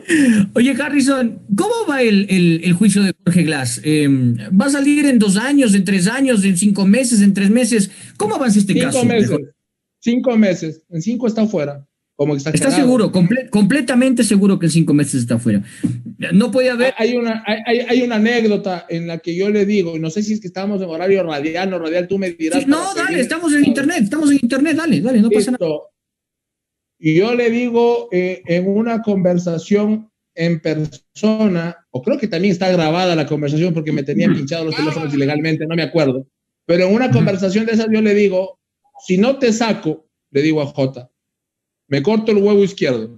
Oye, Harrison, ¿cómo va el juicio de Jorge Glass? ¿Va a salir en 2 años, en 3 años, en 5 meses, en 3 meses? ¿Cómo avanza este Cinco caso de Jorge? meses, 5 meses, en 5 está fuera, como ¿Estás exagerado. seguro, completamente seguro que en 5 meses está fuera? No puede haber. Hay una anécdota en la que yo le digo, y no sé si es que estamos en horario radial, no radial, tú me Sí, dirás para no, que dale, bien. estamos en internet, dale, dale, no pasa nada. Listo. Y yo le digo en una conversación en persona, o creo que también está grabada la conversación porque me tenían pinchado los teléfonos ilegalmente, no me acuerdo, pero en una conversación de esas yo le digo, si no te saco, le digo a J, me corto el huevo izquierdo.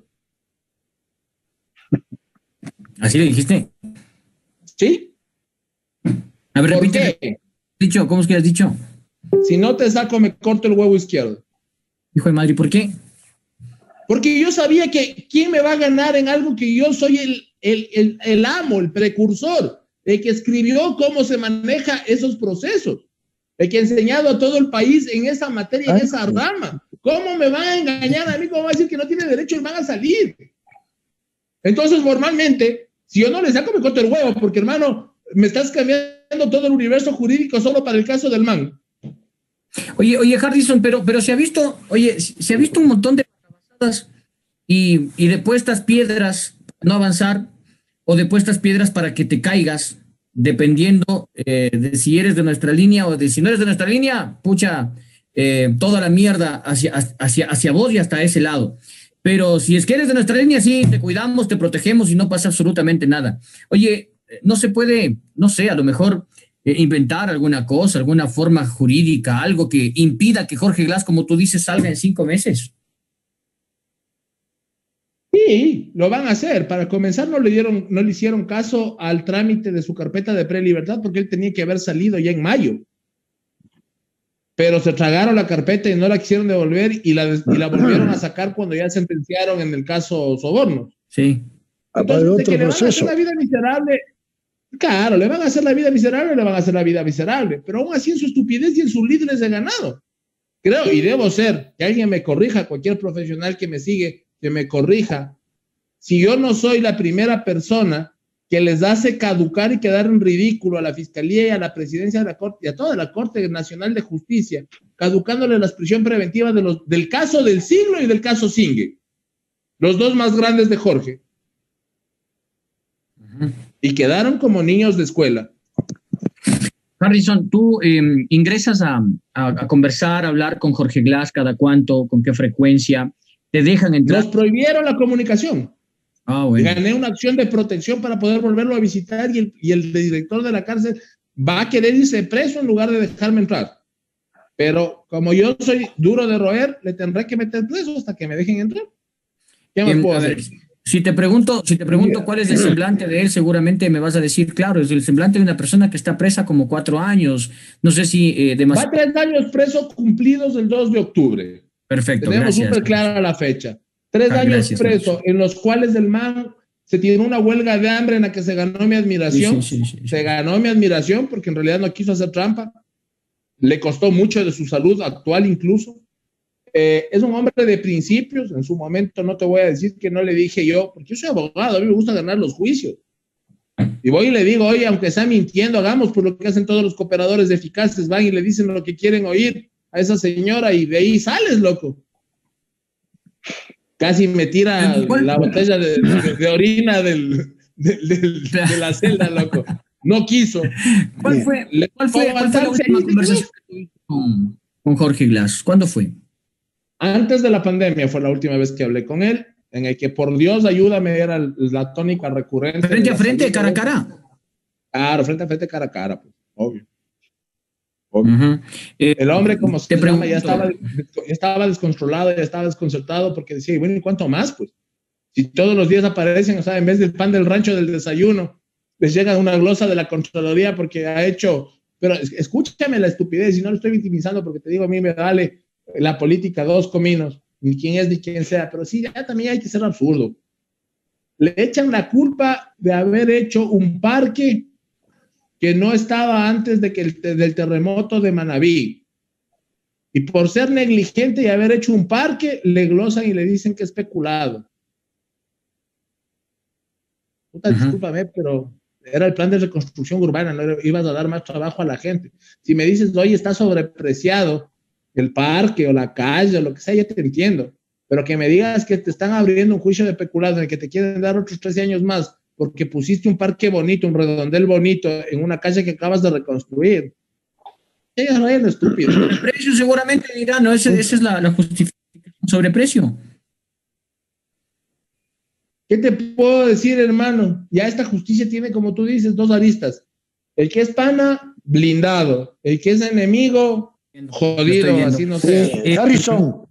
¿Así le dijiste? ¿Sí? A ver, ¿Por repíteme. qué? Dicho, ¿cómo es que has dicho? Si no te saco, me corto el huevo izquierdo. Hijo de madre, ¿por qué? Porque yo sabía que quién me va a ganar en algo que yo soy el amo, el precursor, el que escribió cómo se maneja esos procesos, el que ha enseñado a todo el país en esa materia, en esa rama. ¿Cómo me van a engañar a mí? ¿Cómo va a decir que no tiene derecho y van a salir? Entonces, normalmente, si yo no le saco, me corto el huevo, porque hermano, me estás cambiando todo el universo jurídico solo para el caso del man. Oye, Harrison, pero se ha visto, oye, se ha visto un montón de pasadas y de puestas piedras para no avanzar o de puestas piedras para que te caigas, dependiendo de si eres de nuestra línea o de si no eres de nuestra línea, pucha, toda la mierda hacia vos y hasta ese lado. Pero si es que eres de nuestra línea, sí, te cuidamos, te protegemos y no pasa absolutamente nada. Oye, no se puede, no sé, a lo mejor inventar alguna cosa, alguna forma jurídica, algo que impida que Jorge Glass, como tú dices, salga en 5 meses. Sí, lo van a hacer. Para comenzar, no le hicieron caso al trámite de su carpeta de prelibertad porque él tenía que haber salido ya en mayo. Pero se tragaron la carpeta y no la quisieron devolver y la volvieron a sacar cuando ya sentenciaron en el caso Soborno. Sí. Entonces, de que le van a hacer la vida miserable, claro, le van a hacer la vida miserable, le van a hacer la vida miserable, pero aún así en su estupidez y en sus líderes de ganado. Creo, y debo ser, que alguien me corrija, cualquier profesional que me sigue, que me corrija, si yo no soy la primera persona que les hace caducar y quedar en ridículo a la Fiscalía y a la Presidencia de la Corte y a toda la Corte Nacional de Justicia, caducándole la prisión preventiva del caso del siglo y del caso Singue, los dos más grandes de Jorge, y quedaron como niños de escuela. Harrison, tú ingresas a conversar, a hablar con Jorge Glass cada cuánto, con qué frecuencia, te dejan entrar. Nos prohibieron la comunicación. Bueno. Gané una acción de protección para poder volverlo a visitar y el director de la cárcel va a querer irse preso en lugar de dejarme entrar. Pero como yo soy duro de roer, le tendré que meter preso hasta que me dejen entrar. ¿Qué más puedo hacer? Ver, si te pregunto cuál es el semblante de él, seguramente me vas a decir, claro, es el semblante de una persona que está presa como 4 años. No sé si Va 3 años preso cumplidos el 2 de octubre. Perfecto, tenemos gracias. súper clara la fecha. 3 años gracias, preso, en los cuales el man se tiene una huelga de hambre en la que se ganó mi admiración. Sí. Se ganó mi admiración porque en realidad no quiso hacer trampa. Le costó mucho de su salud actual incluso. Es un hombre de principios. En su momento no te voy a decir que no le dije yo, porque yo soy abogado, a mí me gusta ganar los juicios. Y voy y le digo, oye, aunque sea mintiendo, hagamos por lo que hacen todos los cooperadores eficaces, van y le dicen lo que quieren oír a esa señora y de ahí sales, loco. Casi me tira la botella de orina de la celda, loco. No quiso. ¿Cuál fue la última conversación que tuviste con Jorge Glass? ¿Cuándo fue? Antes de la pandemia fue la última vez que hablé con él, en el que por Dios ayúdame era la tónica recurrente. ¿Frente a frente, cara a cara? Claro, frente a frente, cara a cara, pues, obvio. El hombre, como se llama, ya estaba descontrolado, ya estaba desconcertado porque decía, bueno, ¿y cuánto más? Pues, si todos los días aparecen, o sea, en vez del pan del rancho del desayuno, les llega una glosa de la Contraloría porque ha hecho, pero escúchame la estupidez, y no lo estoy victimizando porque te digo, a mí me vale la política 2 cominos, ni quién es ni quién sea, pero sí, ya también hay que ser absurdo. Le echan la culpa de haber hecho un parque que no estaba antes del terremoto de Manabí. Y por ser negligente y haber hecho un parque, le glosan y le dicen que es especulado. puta, discúlpame, pero era el plan de reconstrucción urbana, no ibas a dar más trabajo a la gente. Si me dices, oye, está sobrepreciado el parque o la calle o lo que sea, ya te entiendo. Pero que me digas que te están abriendo un juicio de peculado en el que te quieren dar otros 13 años más porque pusiste un parque bonito, un redondel bonito en una calle que acabas de reconstruir. Ellos no eran estúpidos. El precio seguramente dirá, no, esa es la justificación. Sobreprecio. ¿Qué te puedo decir, hermano? Ya esta justicia tiene, como tú dices, dos aristas. El que es pana, blindado. El que es enemigo, jodido, así no sé. Harrison,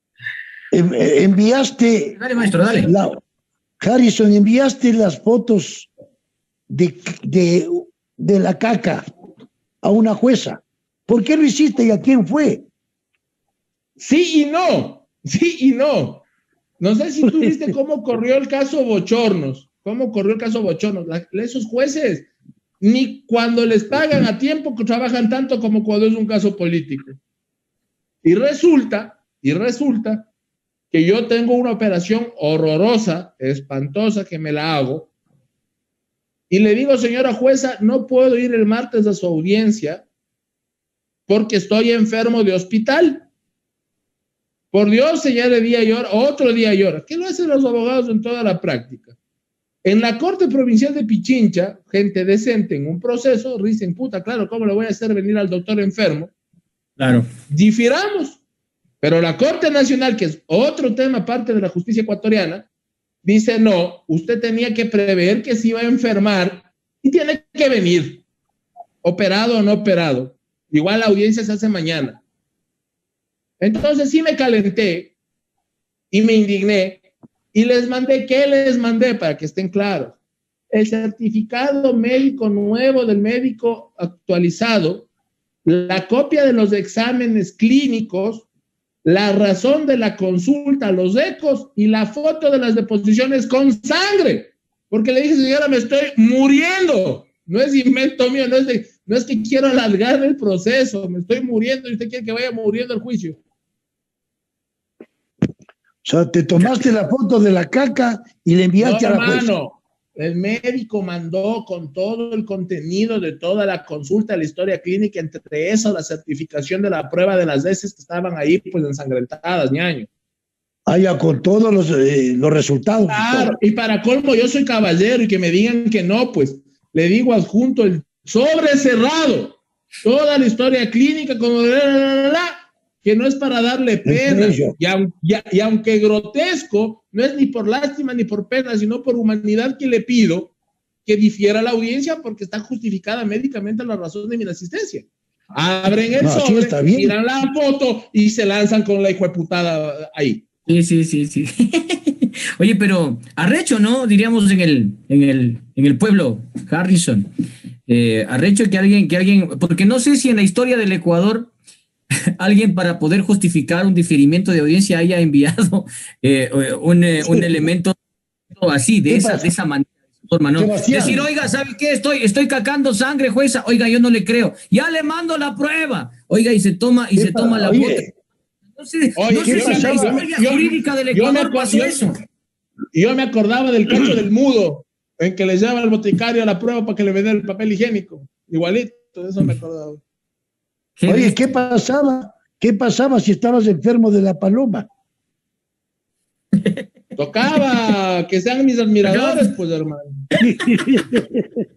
enviaste... Dale, maestro, dale. Harrison, enviaste las fotos de la caca a una jueza. ¿Por qué lo hiciste y a quién fue? Sí y no. Sí y no. No sé si tú viste cómo corrió el caso Bochornos. Esos jueces, ni cuando les pagan a tiempo, trabajan tanto como cuando es un caso político. Y resulta que yo tengo una operación horrorosa, espantosa, que me la hago. Y le digo, señora jueza, no puedo ir el martes a su audiencia porque estoy enfermo de hospital. Por Dios, señale día y hora, otro día y hora. ¿Qué lo hacen los abogados en toda la práctica? En la Corte Provincial de Pichincha, gente decente en un proceso, dicen, puta, claro, ¿cómo le voy a hacer venir al doctor enfermo? Claro. Difiramos. Pero la Corte Nacional, que es otro tema aparte de la justicia ecuatoriana, dice, no, usted tenía que prever que se iba a enfermar y tiene que venir, operado o no operado. Igual la audiencia se hace mañana. Entonces sí me calenté y me indigné y les mandé, ¿qué les mandé? Para que estén claros. El certificado médico nuevo del médico actualizado, la copia de los exámenes clínicos, la razón de la consulta, los ecos y la foto de las deposiciones con sangre. Porque le dije, señora, me estoy muriendo. No es invento mío, no es que quiero alargar el proceso, me estoy muriendo y usted quiere que vaya muriendo el juicio. O sea, te tomaste la foto de la caca y le enviaste a la jueza. El médico mandó con todo el contenido de toda la consulta, la historia clínica, entre eso la certificación de la prueba de las heces que estaban ahí pues ensangrentadas, ñaño. Ah, ya, con todos los resultados. Claro, y para colmo yo soy caballero y que me digan que no, pues le digo adjunto el sobre cerrado, toda la historia clínica como que no es para darle pena, y aunque grotesco, no es ni por lástima ni por pena, sino por humanidad que le pido que difiera la audiencia porque está justificada médicamente la razón de mi asistencia. Abren el sobre, miran la foto y se lanzan con la hijueputada ahí. Sí. Oye, pero arrecho, ¿no? Diríamos en el pueblo, Harrison. Arrecho que alguien, porque no sé si en la historia del Ecuador alguien para poder justificar un diferimiento de audiencia haya enviado un elemento así, de esa manera, forma, ¿no? Decir, oiga, ¿sabe qué? Estoy cacando sangre, jueza. Oiga, yo no le creo. Ya le mando la prueba. Oiga, y se toma la bota. No sé si en la historia jurídica del Ecuador pasó eso. Yo me acordaba del caso del mudo, en que le lleva al boticario a la prueba para que le venda el papel higiénico. Igualito, de eso me acordaba. Oye, ¿qué pasaba? ¿Qué pasaba si estabas enfermo de la paloma? Tocaba que sean mis admiradores, pues, hermano.